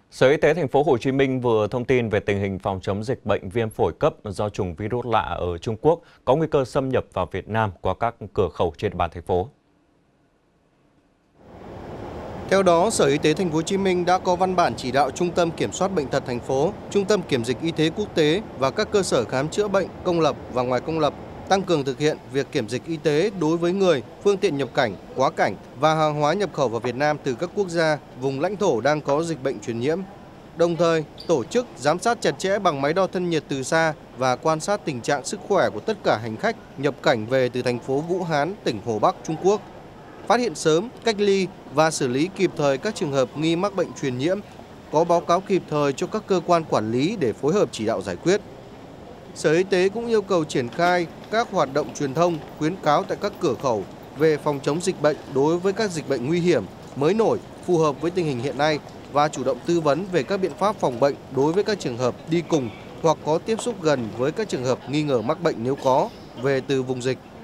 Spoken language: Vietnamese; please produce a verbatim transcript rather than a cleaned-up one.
Sở Y tế thành phố Hồ Chí Minh vừa thông tin về tình hình phòng chống dịch bệnh viêm phổi cấp do chủng virus lạ ở Trung Quốc có nguy cơ xâm nhập vào Việt Nam qua các cửa khẩu trên địa bàn thành phố. Theo đó, Sở Y tế thành phố Hồ Chí Minh đã có văn bản chỉ đạo Trung tâm Kiểm soát bệnh tật thành phố, Trung tâm Kiểm dịch Y tế Quốc tế và các cơ sở khám chữa bệnh công lập và ngoài công lập tăng cường thực hiện việc kiểm dịch y tế đối với người, phương tiện nhập cảnh, quá cảnh và hàng hóa nhập khẩu vào Việt Nam từ các quốc gia, vùng lãnh thổ đang có dịch bệnh truyền nhiễm. Đồng thời, tổ chức giám sát chặt chẽ bằng máy đo thân nhiệt từ xa và quan sát tình trạng sức khỏe của tất cả hành khách nhập cảnh về từ thành phố Vũ Hán, tỉnh Hồ Bắc, Trung Quốc. Phát hiện sớm, cách ly và xử lý kịp thời các trường hợp nghi mắc bệnh truyền nhiễm, có báo cáo kịp thời cho các cơ quan quản lý để phối hợp chỉ đạo giải quyết. Sở Y tế cũng yêu cầu triển khai các hoạt động truyền thông, khuyến cáo tại các cửa khẩu về phòng chống dịch bệnh đối với các dịch bệnh nguy hiểm, mới nổi, phù hợp với tình hình hiện nay và chủ động tư vấn về các biện pháp phòng bệnh đối với các trường hợp đi cùng hoặc có tiếp xúc gần với các trường hợp nghi ngờ mắc bệnh nếu có, về từ vùng dịch.